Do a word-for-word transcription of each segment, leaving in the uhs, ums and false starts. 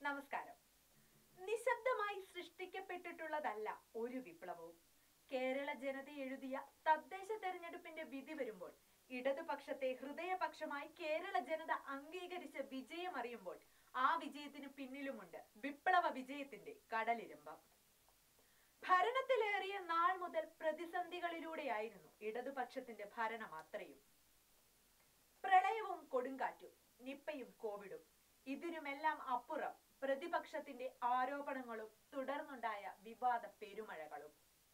നമസ്കാരം. നിശബ്ദമായി സൃഷ്ടിക്കപ്പെട്ടിട്ടുള്ളതല്ല ഒരു വിപ്ലവവും. കേരള ജനത എഴുതിയ തദ്ദേശ തെരഞ്ഞെടുപ്പിന്റെ വിധി വരുമ്പോൾ ഇടതുപക്ഷത്തെ ഹൃദയപക്ഷമായി കേരള ജനത അംഗീകരിച്ച വിജയമറിയുമ്പോൾ ആ വിജയത്തിന് പിന്നിലുമുണ്ട് വിപ്ലവ വിജയത്തിന്റെ കടലിരമ്പം. ഭരണത്തിലേറിയ നാൾ മുതൽ പ്രതിസന്ധികളിലൂടെയായിരുന്നു ഇടതുപക്ഷത്തിന്റെ ഭരണം അത്രയും. പ്രളയവും കൊടുങ്കാറ്റും, നിപ്പയും കോവിഡും, ഇതിനുമെല്ലാം അപ്പുറം പ്രതിപക്ഷത്തിന്റെ ആരോപണങ്ങളും തുടർന്നുണ്ടായ വിവാദ പെരുമഴകളും.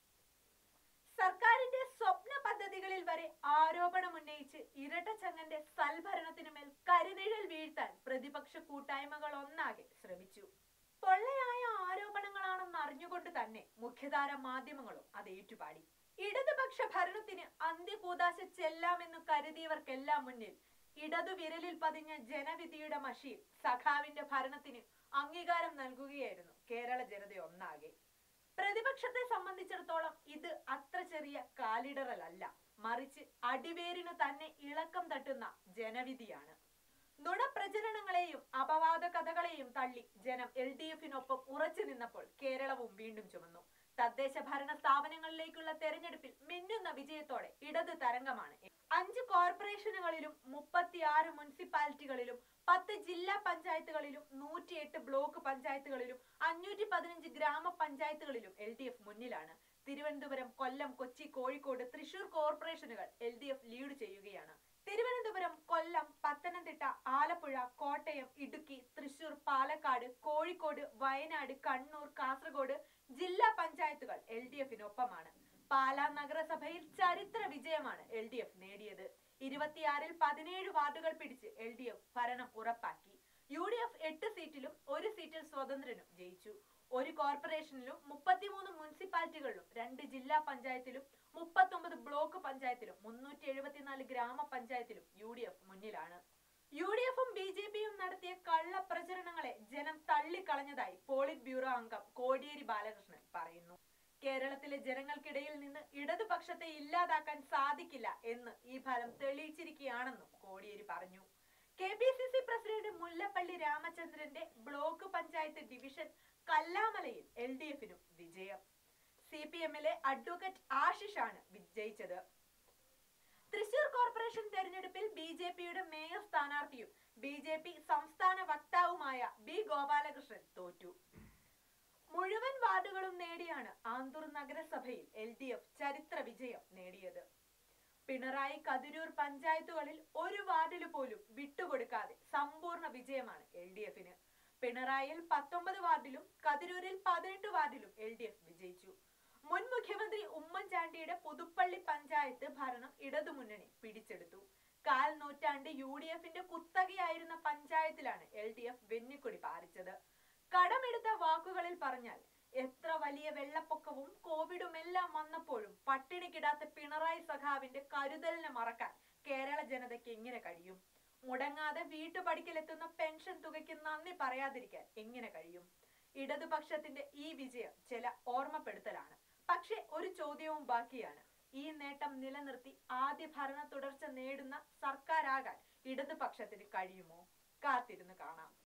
സർക്കാരിന്റെ സ്വപ്ന പദ്ധതികളിൽ വരെ ആരോപണമുന്നയിച്ച് ഇരട്ടച്ചങ്ങന്റെ സൽഭരണത്തിനുമേൽ കരിനിഴൽ വീഴ്ത്താൻ പ്രതിപക്ഷ കൂട്ടായ്മകൾ ഒന്നാകെ ശ്രമിച്ചു. പൊള്ളയായ ആരോപണങ്ങളാണെന്ന് അറിഞ്ഞുകൊണ്ട് തന്നെ മുഖ്യധാര മാധ്യമങ്ങളും അത് ഏറ്റുപാടി. ഇടതുപക്ഷ ഭരണത്തിന് അന്ത്യകൂദാശ ചെല്ലാമെന്ന് കരുതിയവർക്കെല്ലാം മുന്നിൽ ഇടതു വിരലിൽ പതിഞ്ഞ ജനവിധിയുടെ മഷിയിൽ സഖാവിന്റെ ഭരണത്തിന് അംഗീകാരം നൽകുകയായിരുന്നു കേരള ജനത ഒന്നാകെ. പ്രതിപക്ഷത്തെ സംബന്ധിച്ചിടത്തോളം ഇത് അത്ര ചെറിയ കാലിടറലല്ല, മറിച്ച് അടിവേരിനു തന്നെ ഇളക്കം തട്ടുന്ന ജനവിധിയാണ്. നുണപ്രചരണങ്ങളെയും അപവാദ കഥകളെയും തള്ളി ജനം എൽ ഡി എഫിനൊപ്പം ഉറച്ചു നിന്നപ്പോൾ കേരളവും വീണ്ടും ചുമന്നു. തദ്ദേശ ഭരണ സ്ഥാപനങ്ങളിലേക്കുള്ള തെരഞ്ഞെടുപ്പിൽ മിന്നുന്ന വിജയത്തോടെ ഇടത് തരംഗമാണ്. അഞ്ച് കോർപ്പറേഷനുകളിലും മുപ്പത്തിയാറ് മുനിസിപ്പാലിറ്റികളിലും പത്ത് ജില്ലാ പഞ്ചായത്തുകളിലും നൂറ്റിയെട്ട് ബ്ലോക്ക് പഞ്ചായത്തുകളിലും അഞ്ഞൂറ്റി പതിനഞ്ച് ഗ്രാമപഞ്ചായത്തുകളിലും എൽ ഡി എഫ് മുന്നിലാണ്. തിരുവനന്തപുരം, കൊല്ലം, കൊച്ചി, കോഴിക്കോട്, തൃശൂർ കോർപ്പറേഷനുകൾ എൽ ഡി എഫ് ലീഡ് ചെയ്യുകയാണ്. തിരുവനന്തപുരം, കൊല്ലം, പത്തനംതിട്ട, ആലപ്പുഴ, കോട്ടയം, ഇടുക്കി, തൃശൂർ, പാലക്കാട്, കോഴിക്കോട്, വയനാട്, കണ്ണൂർ, കാസർഗോഡ് ജില്ലാ പഞ്ചായത്തുകൾ എൽ ഡി എഫിനൊപ്പമാണ്. പാലാ നഗരസഭയിൽ ചരിത്ര വിജയമാണ് എൽ ഡി എഫ് നേടിയത്. ഇരുപത്തിയാറിൽ പതിനേഴ് വാർഡുകൾ പിടിച്ച് എൽ ഡി എഫ് ഭരണം ഉറപ്പാക്കി. യു ഡി എഫ് എട്ട് സീറ്റിലും ഒരു സീറ്റിൽ സ്വതന്ത്രനും ജയിച്ചു. ഒരു കോർപ്പറേഷനിലും മുപ്പത്തിമൂന്ന് മുനിസിപ്പാലിറ്റികളിലും രണ്ട് ജില്ലാ പഞ്ചായത്തിലും മുപ്പത്തൊമ്പത് ബ്ലോക്ക് പഞ്ചായത്തിലും മുന്നൂറ്റി എഴുപത്തിനാല് ഗ്രാമപഞ്ചായത്തിലും യു ഡി എഫ് മുന്നിലാണ്. യു ഡി എഫും ബി ജെ പിയും നടത്തിയ കള്ള പ്രചരണങ്ങളെ ജനം തള്ളിക്കളഞ്ഞതായി പോളിറ്റ് ബ്യൂറോ അംഗം കോടിയേരി ബാലകൃഷ്ണൻ പറയുന്നു. കേരളത്തിലെ ജനങ്ങൾക്കിടയിൽ നിന്ന് ഇടതുപക്ഷത്തെ ഇല്ലാതാക്കാൻ സാധിക്കില്ല എന്ന് ഈ ഫലം തെളിയിച്ചിരിക്കുകയാണെന്നും കോടിയേരി പറഞ്ഞു. K P C C president Mullappally രാമചന്ദ്രന്റെ ബ്ലോക്ക് പഞ്ചായത്ത് ഡിവിഷൻ കല്ലാമലയിൽ എൽ ഡി എഫിനും വിജയം. സി പി എമ്മിലെ അഡ്വക്കേറ്റ് ആശിഷാണ് വിജയിച്ചത്. തൃശൂർ കോർപ്പറേഷൻ തെരഞ്ഞെടുപ്പിൽ ബി ജെ പിയുടെ മേയർ സ്ഥാനാർത്ഥിയും ബി ജെ പി സംസ്ഥാന വക്താവുമായ ബി ഗോപാലകൃഷ്ണൻ തോറ്റു. മുഴുവൻ വാർഡുകളും നേടിയാണ് ആന്തൂർ നഗരസഭയിൽ എൽ ഡി എഫ് ചരിത്ര വിജയം നേടിയത്. പിണറായി കതിരൂർ പഞ്ചായത്തുകളിൽ ഒരു വാർഡിൽ പോലും വിട്ടുകൊടുക്കാതെ സമ്പൂർണ്ണ വിജയമാണ് എൽ ഡി എഫിന്. പിണറായിൽ പത്തൊമ്പത് വാർഡിലും കതിരൂരിൽ പതിനെട്ട് വാർഡിലും എൽ ഡി എഫ് വിജയിച്ചു. മുൻ മുഖ്യമന്ത്രി ഉമ്മൻചാണ്ടിയുടെ പുതുപ്പള്ളി പഞ്ചായത്ത് ഭരണം ഇടതുമുന്നണി പിടിച്ചെടുത്തു. കാൽ നൂറ്റാണ്ട് യു ഡി എഫിന്റെ കുത്തകയായിരുന്ന പഞ്ചായത്തിലാണ് എൽ ഡി എഫ് വെന്നിക്കൊടി പാറിച്ചത്. കടമെടുത്ത വാക്കുകളിൽ പറഞ്ഞാൽ എത്ര വലിയ വെള്ളപ്പൊക്കവും കോവിഡും എല്ലാം വന്നപ്പോഴും പട്ടിണിക്കിടാത്ത പിണറായി സഖാവിന്റെ കരുതലിനെ മറക്കാൻ കേരള ജനതയ്ക്ക് എങ്ങനെ കഴിയും? മുടങ്ങാതെ വീട്ടുപടിക്കലെത്തുന്ന പെൻഷൻ തുകയ്ക്ക് നന്ദി പറയാതിരിക്കാൻ എങ്ങനെ കഴിയും? ഇടതുപക്ഷത്തിന്റെ ഈ വിജയം ചില ഓർമ്മപ്പെടുത്തലാണ്. പക്ഷെ ഒരു ചോദ്യവും ബാക്കിയാണ്. ഈ നേട്ടം നിലനിർത്തി ആദ്യ ഭരണ തുടർച്ച നേടുന്ന സർക്കാരാകാൻ ഇടതുപക്ഷത്തിന് കഴിയുമോ? കാത്തിരുന്ന് കാണാം.